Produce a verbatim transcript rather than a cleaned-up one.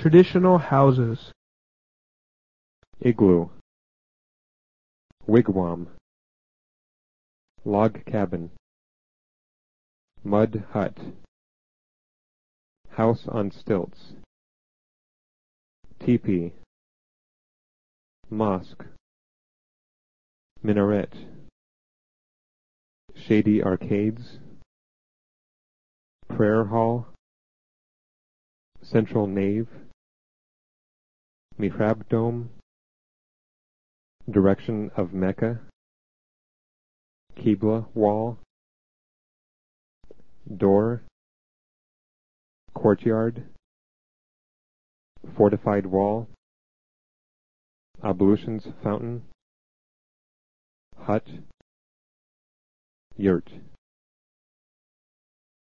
traditional houses. Igloo, wigwam, log cabin, mud hut, house on stilts, teepee, mosque, minaret, shady arcades, prayer hall, central nave, mihrab dome, direction of Mecca, Qibla wall, door, courtyard, fortified wall, ablutions fountain, hut, yurt.